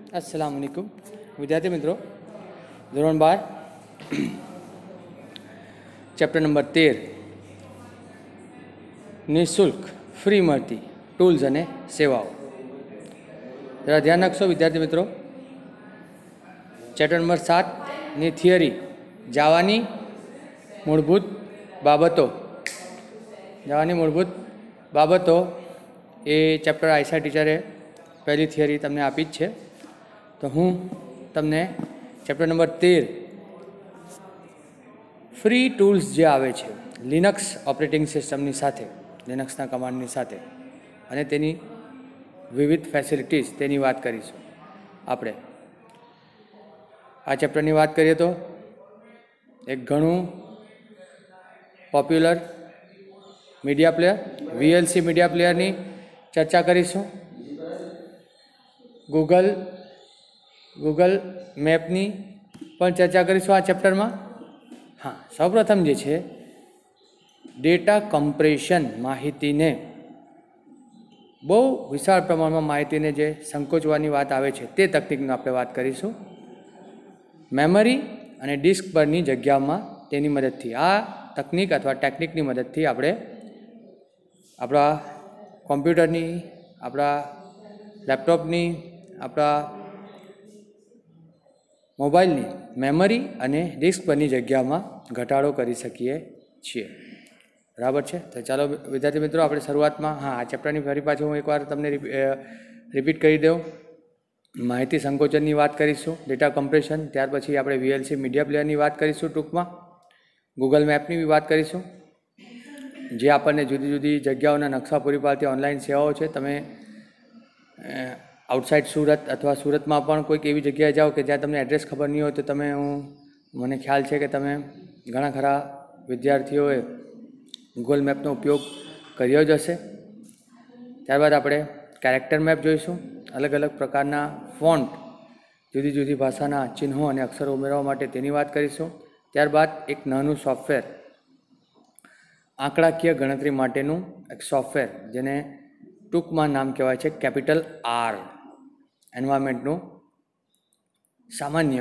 अस्सलाम वालेकुम विद्यार्थी मित्रों, ધોરણ 12 ચેપ્ટર નંબર 13 નિઃશુલ્ક ફ્રી મળતી ટૂલ્સ અને સેવાઓ. જરા ધ્યાન રાખશો વિદ્યાર્થી મિત્રો. ચેપ્ટર નંબર 7 ની થિયરી જાવાની મૂળભૂત બાબતો એ ચેપ્ટર આયશા ટીચરે પહેલી થિયરી તમને આપી જ છે. તો હું તમને ચેપ્ટર નંબર 13 ફ્રી ટૂલ્સ જે આવે છે લિનક્સ ઓપરેટિંગ સિસ્ટમની સાથે, લિનક્સના કમાન્ડની સાથે અને તેની વિવિધ ફેસિલિટીઝ તેની વાત કરીશું. આપણે આ ચેપ્ટરની વાત કરીએ તો એક ઘણું popular media player VLC media પ્લેયરની ચર્ચા કરીશું. ગૂગલ મેપની પણ ચર્ચા કરીશું આ ચેપ્ટરમાં. હા, સૌપ્રથમ જે છે ડેટા કમ્પ્રેશન, માહિતીને બહુ વિશાળ પ્રમાણમાં માહિતીને જે સંકોચવાની વાત આવે છે તે તકનિકની આપણે વાત કરીશું. મેમરી અને ડિસ્ક પરની જગ્યામાં તેની મદદથી, આ તકનિક અથવા ટેકનિકની મદદથી આપણે આપણા કોમ્પ્યુટરની, આપણા લેપટોપની, આપણા મોબાઈલની મેમરી અને ડિસ્ક પરની જગ્યામાં ઘટાડો કરી શકીએ છીએ. બરાબર છે. તો ચાલો વિદ્યાર્થી મિત્રો, આપણે શરૂઆતમાં આ ચેપ્ટરની ફરી પાછું હું એકવાર તમને રિપીટ કરી દઉં. માહિતી સંકોચનની વાત કરીશું, ડેટા કમ્પ્રેશન, ત્યાર પછી આપણે વીએલસી મીડિયા પ્લેયરની વાત કરીશું, ટૂંકમાં ગૂગલ મેપની બી વાત કરીશું, જે આપણને જુદી જુદી જગ્યાઓના નકશા પૂરી પાડતી ઓનલાઈન સેવાઓ છે. તમે આઉટસાઇડ સુરત અથવા સુરતમાં પણ કોઈક એવી જગ્યાએ જાઓ કે જ્યાં તમને એડ્રેસ ખબર નહીં હોય તો મને ખ્યાલ છે કે તમે ઘણા ખરા વિદ્યાર્થીઓએ ગૂગલ મેપનો ઉપયોગ કર્યો જ હશે. ત્યારબાદ આપણે કેરેક્ટર મેપ જોઈશું, અલગ અલગ પ્રકારના ફોન્ટ, જુદી જુદી ભાષાના ચિહ્નો અને અક્ષરો ઉમેરવા માટે તેની વાત કરીશું. ત્યારબાદ એક નાનું સોફ્ટવેર, આંકડાકીય ગણતરી માટેનું એક સોફ્ટવેર, જેને ટૂંકમાં નામ કહેવાય છે કેપિટલ આર. એન્વાયરમેન્ટનું સામાન્ય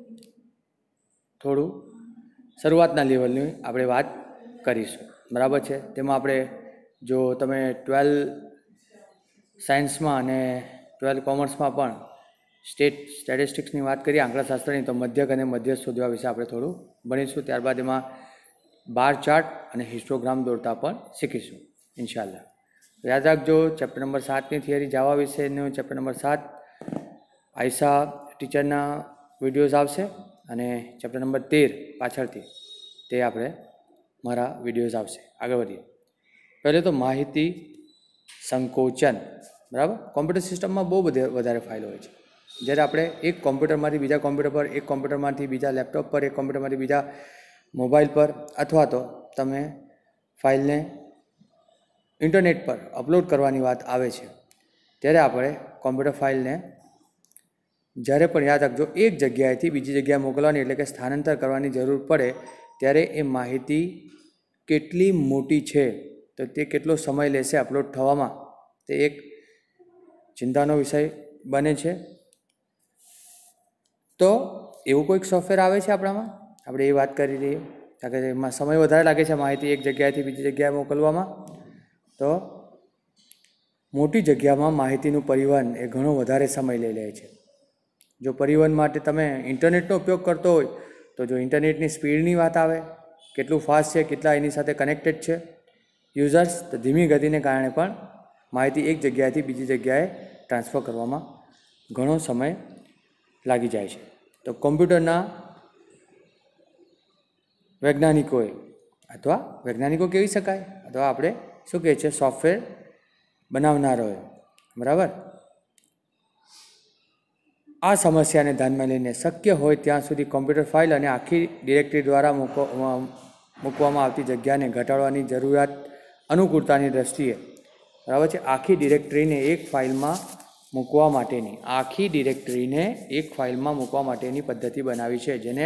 થોડું શરૂઆતના લેવલની આપણે વાત કરીશું. બરાબર છે. તેમાં આપણે જો તમે 12 સાયન્સમાં અને 12 કોમર્સમાં પણ સ્ટેટિસ્ટિક્સની વાત કરીએ, આંકડાશાસ્ત્રની, તો મધ્યક અને મધ્યસ્થ શોધવા વિશે આપણે થોડું ભણીશું. ત્યારબાદ એમાં બાર ચાર્ટ અને હિસ્ટોગ્રામ દોરતા પણ શીખીશું ઇન્શાલ્લાહ. યાદ રાખજો, ચેપ્ટર નંબર 7ની થિયરી જાવા વિશેનું ચેપ્ટર નંબર 7 આયશા ટીચરના વિડીયોઝ આવશે અને ચેપ્ટર નંબર 13 પાછળથી તે આપણે મારા વિડીયોઝ આવશે. આગળ વધીએ. પહેલે તો માહિતી સંકોચન. બરાબર. કોમ્પ્યુટર સિસ્ટમમાં બહુ વધારે ફાઇલો હોય છે. જ્યારે આપણે એક કોમ્પ્યુટરમાંથી બીજા કોમ્પ્યુટર પર, એક કોમ્પ્યુટરમાંથી બીજા લેપટોપ પર, એક કોમ્પ્યુટરમાંથી બીજા મોબાઈલ પર, અથવા તો તમે ફાઇલને ઇન્ટરનેટ પર અપલોડ કરવાની વાત આવે છે, ત્યારે આપણે કોમ્પ્યુટર ફાઇલને જ્યારે પણ, યાદ રાખજો, એક જગ્યાએથી બીજી જગ્યાએ મોકલવાની એટલે કે સ્થાનાંતર કરવાની જરૂર પડે, ત્યારે એ માહિતી કેટલી મોટી છે, તો તે કેટલો સમય લેશે અપલોડ થવામાં, તે એક ચિંતાનો વિષય બને છે. તો એવું કોઈક સોફ્ટવેર આવે છે આપણામાં, આપણે એ વાત કરી રહીએ, કારણ કે એમાં સમય વધારે લાગે છે માહિતી એક જગ્યાએથી બીજી જગ્યાએ મોકલવામાં. તો મોટી જગ્યામાં માહિતીનું પરિવહન એ ઘણો વધારે સમય લઈ લે છે. જો પરિવહન માટે તમે ઇન્ટરનેટનો ઉપયોગ કરતો હોય તો જો ઇન્ટરનેટની સ્પીડની વાત આવે, કેટલું ફાસ્ટ છે, કેટલા એની સાથે કનેક્ટેડ છે યુઝર્સ, તો ધીમી ગતિને કારણે પણ માહિતી એક જગ્યાએથી બીજી જગ્યાએ ટ્રાન્સફર કરવામાં ઘણો સમય લાગી જાય છે. તો કોમ્પ્યુટરના વૈજ્ઞાનિકો કહેવી શકાય, અથવા આપણે શું કહે છે, સોફ્ટવેર બનાવનારોએ. બરાબર. આ સમસ્યાને ધ્યાનમાં લઈને શક્ય હોય ત્યાં સુધી કોમ્પ્યુટર ફાઇલ અને આખી ડિરેક્ટરી દ્વારા મૂકવામાં આવતી જગ્યાને ઘટાડવાની જરૂરિયાત અનુકૂળતાની દ્રષ્ટિએ, બરાબર છે, આખી ડિરેક્ટરીને એક ફાઇલમાં મૂકવા માટેની પદ્ધતિ બનાવી છે, જેને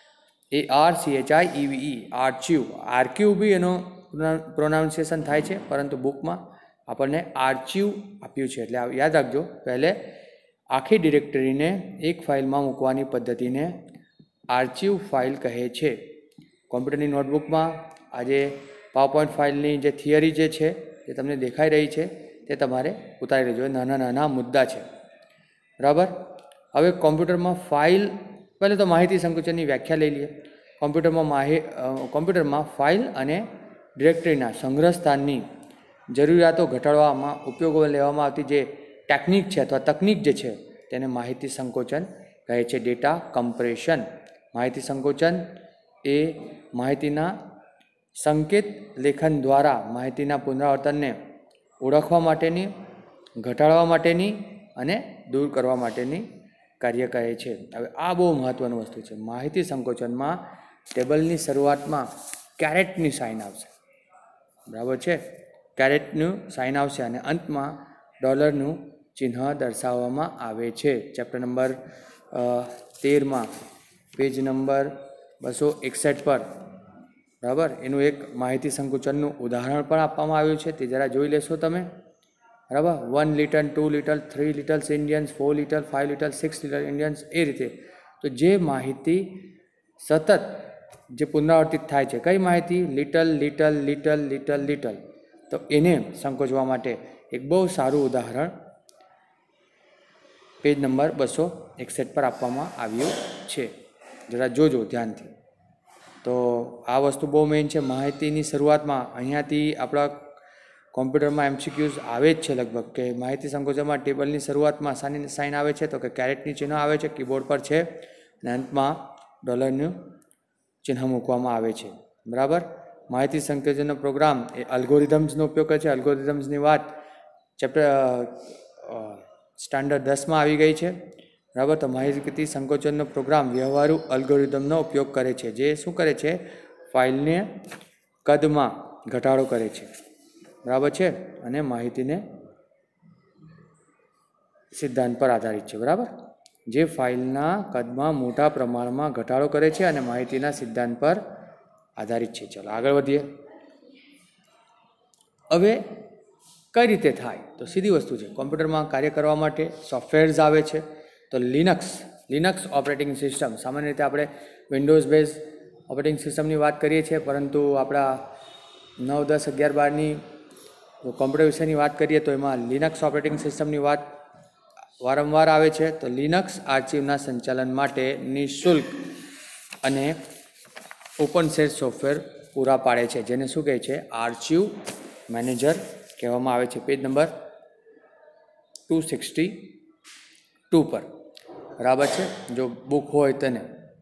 આર્ચીવ બી એનો પ્રોનાઉન્સિએશન થાય છે, પરંતુ બુકમાં આપણને આર્ચીવ આપ્યું છે. એટલે યાદ રાખજો, પહેલે આખી ડિરેક્ટરીને એક ફાઇલમાં મૂકવાની પદ્ધતિને આર્ચિવ ફાઇલ કહે છે. કોમ્પ્યુટરની નોટબુકમાં આજે પાવરપોઈન્ટ ફાઇલની જે થિયરી જે છે તે તમને દેખાઈ રહી છે તે તમારે ઉતારી લેજો. નાના નાના મુદ્દા છે, બરાબર. હવે કોમ્પ્યુટરમાં ફાઇલ, પહેલાં તો માહિતી સંકોચનની વ્યાખ્યા લઈ લઈએ. કોમ્પ્યુટરમાં ફાઇલ અને ડિરેક્ટરીના સંગ્રહ સ્થાનની જરૂરિયાતો ઘટાડવામાં ઉપયોગમાં લેવામાં આવતી જે ટેકનિક છે અથવા તકનિક જે છે તેને માહિતી સંકોચન કહે છે. Data compression. માહિતી સંકોચન એ માહિતીના સંકેત લેખન દ્વારા માહિતીના પુનરાવર્તનને ઓળખવા માટેની, ઘટાડવા માટેની અને દૂર કરવા માટેની કાર્ય કહે છે. હવે આ બહુ મહત્ત્વનું વસ્તુ છે. માહિતી સંકોચનમાં ટેબલની શરૂઆતમાં કેરેટની સાઇન આવશે, બરાબર છે. કેરેટનું સાઇન આવશે અને અંતમાં ડોલરનું ચિહ્ન દર્શાવવામાં આવે છે. ચેપ્ટર નંબર 13 પેજ નંબર 261 પર, બરાબર, એનું એક માહિતી સંકોચનનું ઉદાહરણ પણ આપવામાં આવ્યું છે. તે જરા જોઈ લેશો તમે, બરાબર. 1 litre, 2 litre, 3 litres Indians, 4 litre, 5 litre, 6 litre Indians, એ રીતે. તો જે માહિતી સતત જે પુનરાવર્તિત થાય છે, કઈ માહિતી? Little, little, little, little, little. તો એને સંકોચવા માટે એક બહુ સારું ઉદાહરણ પેજ નંબર 261 પર આપવામાં આવ્યું છે. જરા જોજો ધ્યાનથી. તો આ વસ્તુ બહુ મેઇન છે. માહિતીની શરૂઆતમાં અહીંયાથી આપણા કોમ્પ્યુટરમાં એમસીક્યુઝ આવે જ છે લગભગ, કે માહિતી સંકોચનમાં ટેબલની શરૂઆતમાં શાની સાઇન આવે છે? તો કે કેરેટની ચિહ્ન આવે છે, કીબોર્ડ પર છે, અને અંતમાં ડોલરનું ચિહ્ન મૂકવામાં આવે છે, બરાબર. માહિતી સંકોચનનો પ્રોગ્રામ એ અલ્ગોરિધમ્સનો ઉપયોગ કરે છે. અલ્ગોરિધમ્સની વાત ચેપ્ટર સ્ટાન્ડર્ડ 10માં આવી ગઈ છે, બરાબર. તો માહિતી સંકોચનનો પ્રોગ્રામ વ્યવહારુ અલ્ગોરિધમનો ઉપયોગ કરે છે, જે શું કરે છે? ફાઇલને કદમાં ઘટાડો કરે છે, બરાબર છે, અને માહિતીને સિદ્ધાંત પર આધારિત છે, બરાબર. જે ફાઇલના કદમાં મોટા પ્રમાણમાં ઘટાડો કરે છે અને માહિતીના સિદ્ધાંત પર આધારિત છે. ચલો આગળ વધીએ. હવે કઈ રીતે થાય? તો સીધી વસ્તુ છે. કોમ્પ્યુટરમાં કાર્ય કરવા માટે સોફ્ટવેર્સ આવે છે. તો લિનક્સ ઓપરેટિંગ સિસ્ટમ, સામાન્ય રીતે આપણે વિન્ડોઝ બેઝ ઓપરેટિંગ સિસ્ટમની વાત કરીએ છીએ, પરંતુ આપણા 9, 10, 11, 12ની કોમ્પ્યુટર વિશેની વાત કરીએ તો એમાં લિનક્સ ઓપરેટિંગ સિસ્ટમની વાત વારંવાર આવે છે. તો લિનક્સ આર્ચિવના સંચાલન માટે નિઃશુલ્ક અને ઓપન સોર્સ સોફ્ટવેર પૂરા પાડે છે, જેને શું કહે છે? આર્ચિવ મેનેજર કહેવામાં આવે છે. પેજ નંબર 262 પર, બરાબર છે. જો બુક હોય તેને,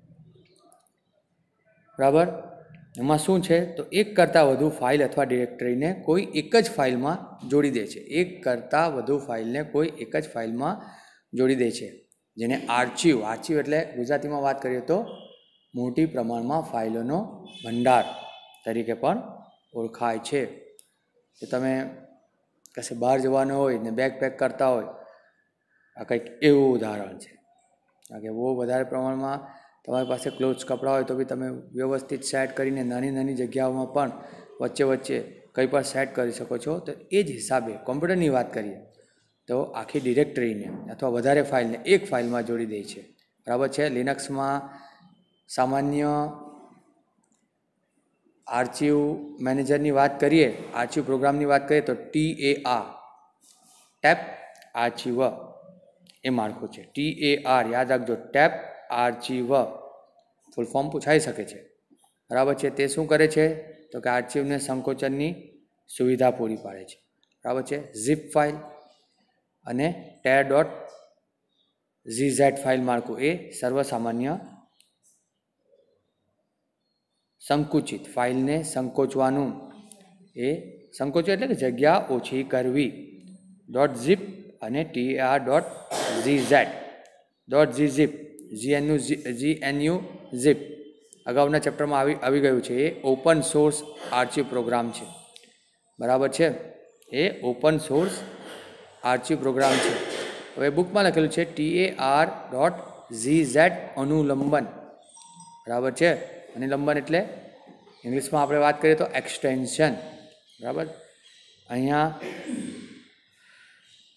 બરાબર. એમાં શું છે? તો એક કરતાં વધુ ફાઇલ અથવા ડિરેક્ટરીને કોઈ એક જ ફાઇલમાં જોડી દે છે. એક કરતાં વધુ ફાઇલને કોઈ એક જ ફાઇલમાં જોડી દે છે, જેને આર્ચિવ એટલે ગુજરાતીમાં વાત કરીએ તો મોટી પ્રમાણમાં ફાઇલોનો ભંડાર તરીકે પણ ઓળખાય છે. તો તમે કશે બહાર જવાનું હોય ને બેગ પેક કરતા હોય, આ કંઈક એવું ઉદાહરણ છે. કારણ કે બહુ વધારે પ્રમાણમાં તમારી પાસે ક્લોથ્સ, કપડાં હોય તો બી તમે વ્યવસ્થિત સેટ કરીને નાની નાની જગ્યાઓમાં પણ વચ્ચે કંઈ પણ સેટ કરી શકો છો. તો એ જ હિસાબે કોમ્પ્યુટરની વાત કરીએ તો આખી ડિરેક્ટરીને અથવા વધારે ફાઇલને એક ફાઇલમાં જોડી દે છે, બરાબર છે. લિનક્સમાં સામાન્ય આર્ચિવ મેનેજરની વાત કરીએ, આર્ચિવ પ્રોગ્રામની વાત કરીએ તો ટેપ આર્ચિવ એ માળખું છે. TAR યાદ રાખજો, ટેપ આર્ચિવ ફૂલ ફોર્મ પૂછાઈ શકે છે, બરાબર છે. તે શું કરે છે? તો કે આર્ચિવને સંકોચનની સુવિધા પૂરી પાડે છે, બરાબર છે. ઝીપ ફાઇલ અને tar.gz ફાઇલ માળખું એ સર્વસામાન્ય સંકુચિત ફાઇલને સંકોચવાનું, એ સંકોચન એટલે કે જગ્યા ઓછી કરવી. .zip અને tar.gz GNU zip અગાઉના ચેપ્ટરમાં આવી ગયું છે. એ ઓપન સોર્સ આર્ચિવ પ્રોગ્રામ છે, બરાબર છે. એ ઓપન સોર્સ આર્ચિવ પ્રોગ્રામ છે. હવે બુકમાં લખેલું છે tar.gz અનુલંબન, બરાબર છે. અનુલંબન એટલે ઇંગ્લિશમાં આપણે વાત કરીએ તો એક્સટેન્શન, બરાબર. અહીંયા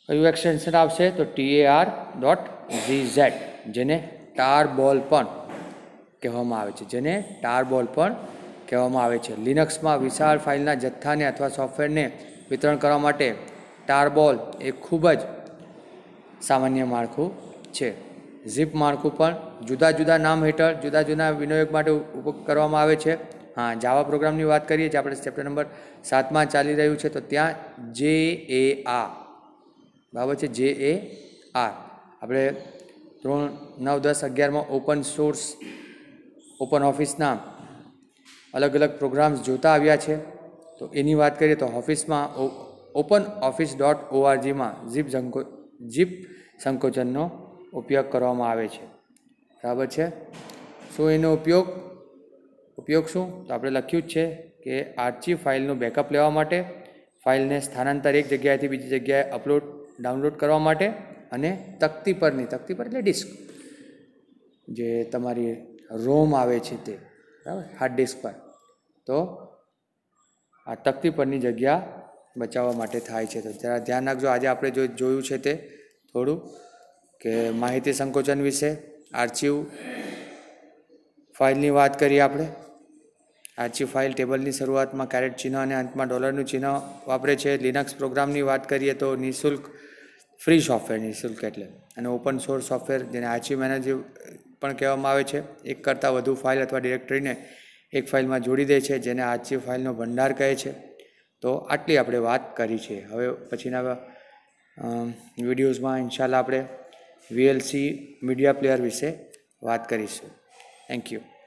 કયું એક્સટેન્શન આવશે? તો TAR.gz, જેને ટારબોલ પણ કહેવામાં આવે છે, જેને ટારબોલ પણ કહેવામાં આવે છે. લિનક્સમાં વિશાળ ફાઇલના જથ્થાને અથવા સોફ્ટવેરને વિતરણ કરવા માટે ટારબોલ એ ખૂબ જ સામાન્ય માળખું છે. ઝીપ માળખું પણ જુદા જુદા નામ હેઠળ જુદા જુદા વિનિયોગ માટે ઉપયોગ કરવામાં આવે છે. હા, જાવા પ્રોગ્રામની વાત કરીએ, જે આપણે ચેપ્ટર નંબર 7માં ચાલી રહ્યું છે, તો ત્યાં JAR, બરાબર છે, JAR આપણે ધોરણ 9, 10, 11માં ઓપન સોર્સ ઓપન ઓફિસના અલગ અલગ પ્રોગ્રામ્સ જોતા આવ્યા છે. તો એની વાત કરીએ તો ઓફિસમાં OpenOffice.orgમાં ઝીપ સંકોચનનો ઉપયોગ કરવામાં આવે છે, બરાબર છે. શું એનો ઉપયોગ શું? તો આપણે લખ્યું જ છે કે આર્ચિવ ફાઇલનું બેકઅપ લેવા માટે, ફાઇલને સ્થાનાંતર એક જગ્યાએથી બીજી જગ્યાએ ડાઉનલોડ કરવા માટે, અને તકતી પર એટલે ડિસ્ક, જે તમારી રોમ આવે છે તે, બરાબર, હાર્ડ ડિસ્ક પર, તો આ તકતી પરની જગ્યા બચાવવા માટે થાય છે. તો જરા ધ્યાન રાખજો. આજે આપણે જોયું છે તે થોડું કે માહિતી સંકોચન વિશે, આર્ચિવ ફાઇલની વાત કરીએ આપણે. આર્ચિવ ફાઇલ ટેબલની શરૂઆતમાં કેરેટ ચિહ્ન અને અંતમાં ડોલરનું ચિહ્ન વાપરે છે. લિનક્સ પ્રોગ્રામની વાત કરીએ તો નિઃશુલ્ક ફ્રી સોફ્ટવેર, નિઃશુલ્ક એટલે, અને ઓપન સોર્સ સોફ્ટવેર, જેને આર્ચિવ મેનેજર પણ કહેવામાં આવે છે, એક કરતાં વધુ ફાઇલ અથવા ડિરેક્ટરીને એક ફાઇલમાં જોડી દે છે, જેને આર્ચિવ ફાઇલનો ભંડાર કહે છે. તો આટલી આપણે વાત કરી છે. હવે પછીના વિડીયોઝમાં ઇન્શાલ્લાહ આપણે VLC મીડિયા પ્લેયર વિશે વાત કરીશું. Thank you.